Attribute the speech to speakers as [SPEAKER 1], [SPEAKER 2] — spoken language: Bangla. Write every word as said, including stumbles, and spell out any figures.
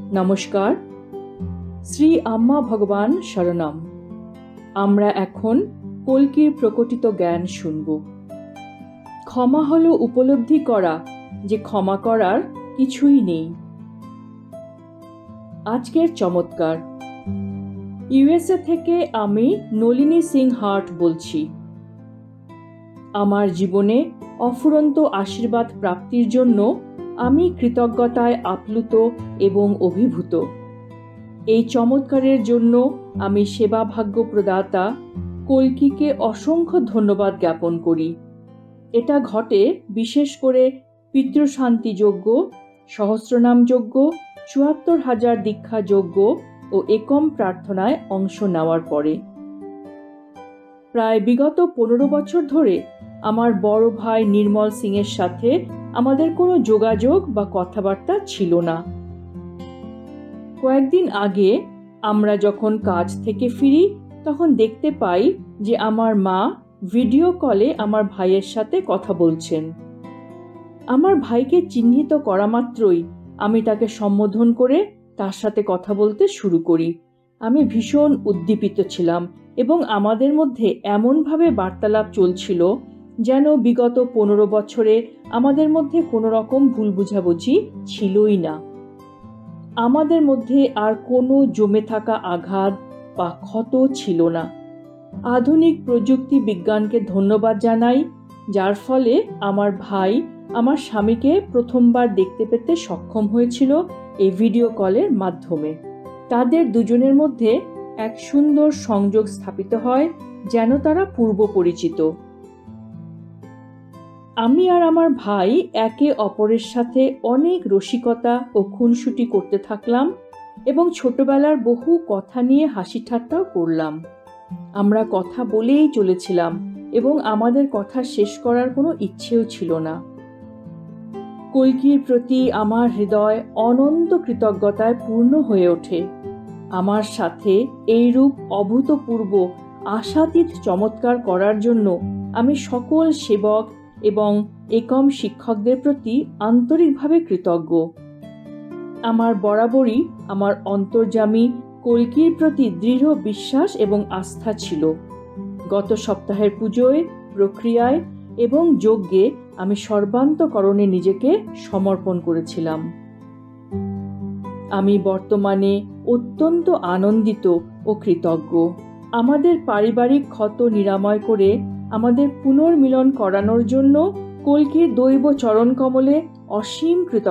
[SPEAKER 1] নমস্কার। শ্রী আম্মা ভগবান শরণম। আমরা এখন কল্কির প্রকটিত জ্ঞান শুনব। ক্ষমা হলো উপলব্ধি করা যে ক্ষমা করার কিছুই নেই। আজকের চমৎকার। ইউএসএ থেকে আমি নলিনী সিং হার্ট বলছি। আমার জীবনে অফুরন্ত আশীর্বাদ প্রাপ্তির জন্য আমি কৃতজ্ঞতায় আপ্লুত এবং অভিভূত। এই চমৎকারের জন্য আমি সেবা ভাগ্য প্রদাতা কল্কিকে অসংখ্য ধন্যবাদ জ্ঞাপন করি। এটা ঘটে বিশেষ করে পিতৃশান্তি যজ্ঞ, সহস্রনাম যজ্ঞ, চুয়াত্তর হাজার দীক্ষা যজ্ঞ ও একম প্রার্থনায় অংশ নেওয়ার পরে। প্রায় বিগত পনেরো বছর ধরে আমার বড় ভাই নির্মল সিং এর সাথে আমাদের কোনো যোগাযোগ বা কথাবার্তা ছিল না। কয়েকদিন আগে আমরা যখন কাজ থেকে ফিরি তখন দেখতে পাই যে আমার মা ভিডিও কলে আমার ভাইয়ের সাথে কথা বলছেন। আমার ভাইকে চিহ্নিত করা মাত্রই আমি তাকে সম্বোধন করে তার সাথে কথা বলতে শুরু করি। আমি ভীষণ উদ্দীপিত ছিলাম এবং আমাদের মধ্যে এমনভাবে বার্তালাপ চলছিল যেন বিগত পনেরো বছরে আমাদের মধ্যে কোনো রকম ভুল বুঝাবুঝি ছিলই না। আমাদের মধ্যে আর কোনো জমে থাকা আঘাত বা ক্ষত ছিল না। আধুনিক প্রযুক্তি বিজ্ঞানকে ধন্যবাদ জানাই, যার ফলে আমার ভাই আমার স্বামীকে প্রথমবার দেখতে পেতে সক্ষম হয়েছিল এই ভিডিও কলের মাধ্যমে। তাদের দুজনের মধ্যে এক সুন্দর সংযোগ স্থাপিত হয়, যেন তারা পূর্ব পরিচিত। আমি আর আমার ভাই একে অপরের সাথে অনেক রসিকতা ও খুনসুটি করতে থাকলাম এবং ছোটবেলার বহু কথা নিয়ে হাসি ঠাট্টাও করলাম। আমরা কথা বলেই চলেছিলাম এবং আমাদের কথা শেষ করার কোনো ইচ্ছেও ছিল না। কল্কির প্রতি আমার হৃদয় অনন্ত কৃতজ্ঞতায় পূর্ণ হয়ে ওঠে। আমার সাথে এইরূপ অভূতপূর্ব আশাতীত চমৎকার করার জন্য আমি সকল সেবক এবং একম শিক্ষকদের প্রতি আন্তরিকভাবে কৃতজ্ঞ। আমার বরাবরই আমার অন্তর্যামী কল্কির প্রতি দৃঢ় বিশ্বাস এবং আস্থা ছিল। গত সপ্তাহের পুজোয়, প্রক্রিয়ায় এবং যজ্ঞে আমি সর্বান্তকরণে নিজেকে সমর্পণ করেছিলাম। আমি বর্তমানে অত্যন্ত আনন্দিত ও কৃতজ্ঞ। আমাদের পারিবারিক ক্ষত নিরাময় করে আমাদের পুনর্মিলন করানোর জন্য কল্কির দৈব চরণ কমলে অসীম কৃতজ্ঞতা